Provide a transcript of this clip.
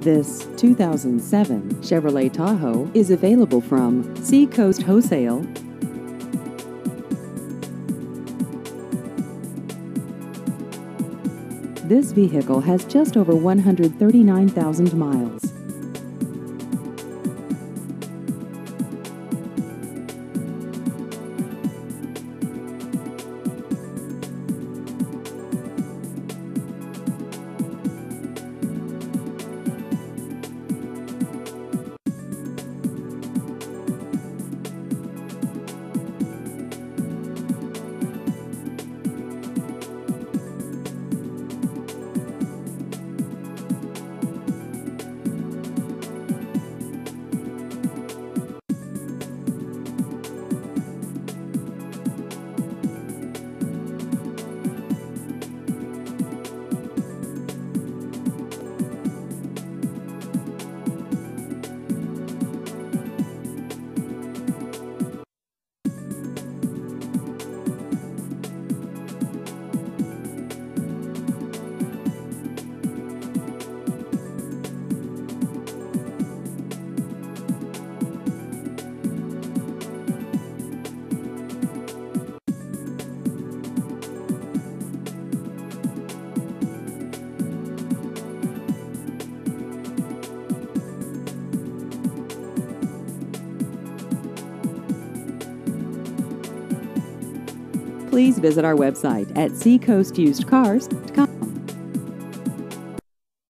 This 2007 Chevrolet Tahoe is available from Seacoast Wholesale. This vehicle has just over 139,000 miles. Please visit our website at seacoastusedcars.com.